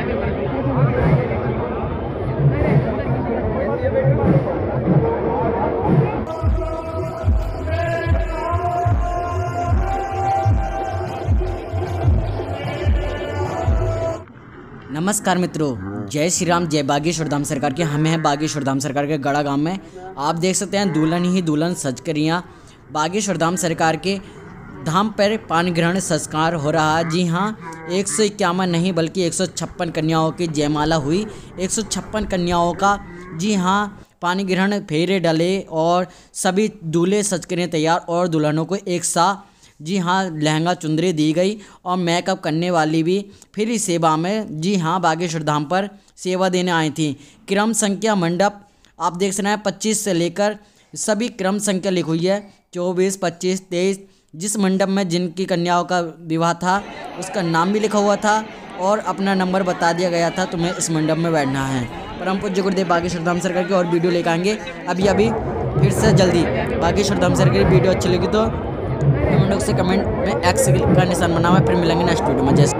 नमस्कार मित्रों, जय श्री राम, जय बागेश्वर धाम सरकार के। हमें हैं बागेश्वर धाम सरकार के गड़ा गांव में। आप देख सकते हैं दुल्हन ही दुल्हन सजकरियाँ बागेश्वर धाम सरकार के धाम पर पानी ग्रहण संस्कार हो रहा है। जी हाँ, 151 नहीं बल्कि 156 कन्याओं की जयमाला हुई। 156 कन्याओं का जी हाँ पानी ग्रहण फेरे डले और सभी दूल्हे सजकरियाँ तैयार और दुल्हनों को एक साथ जी हाँ लहंगा चुंदरी दी गई और मेकअप करने वाली भी फ्री सेवा में जी हाँ बागेश्वर धाम पर सेवा देने आई थी। क्रम संख्या मंडप आप देख सकते हैं 25 से लेकर सभी क्रम संख्या लिखी हुई है 24, 25, 23। जिस मंडप में जिनकी कन्याओं का विवाह था उसका नाम भी लिखा हुआ था और अपना नंबर बता दिया गया था, तुम्हें इस मंडप में बैठना है। परम पूज्य गुरुदेव बागेश्वर धाम सरकार की और वीडियो लेकर आएंगे अभी फिर से जल्दी। बागेश्वर धाम सरकार की वीडियो अच्छी लगी तो कमेंट बॉक्स से कमेंट में एक्स का निशान बना हुआ है। फिर मिलेंगे नेक्स्ट वीडियो में। जैसे